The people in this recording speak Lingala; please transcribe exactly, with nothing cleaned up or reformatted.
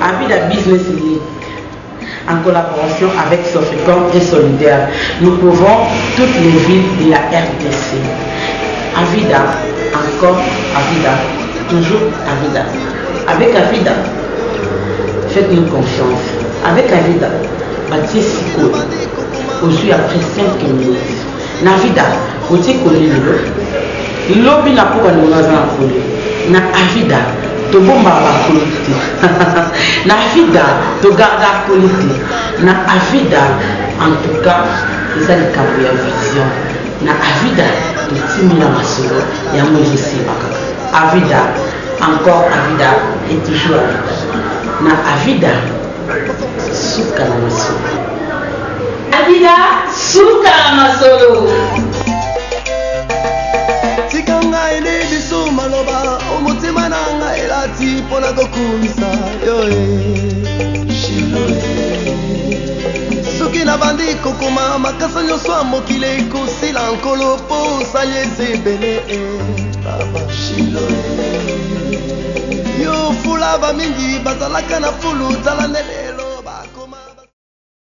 Avida Business League, en collaboration avec Sofricom et Solidaire, nous couvrons toutes les villes de la R D C. Avida, encore Avida, toujours Avida. Avec Avida, faites-nous confiance. Avec Avida, bâtissez Siko. Aujourd'hui, après cinq minutes. Navida, côté collé le lobby n'a pas de na Avida, to bomba la qualité. Na Avida, to garde la qualité. Na Avida, en tout cas, c'est ça le cap de la vision. Na Avida, to timila masolo, et à moi je sais pas. Avida, encore Avida, et toujours Avida. Na Avida, souka la masolo. Avida, souka la masolo. Tikanga ene biso maloba omutima nanga elati pona kokumisa yo e Shiloe soki na bandi kokoma makasa nyonso ya mokili kosila nkolo po osali ezebele e baba Shiloe yo fula bamingi bazalaka na fulu tala ndele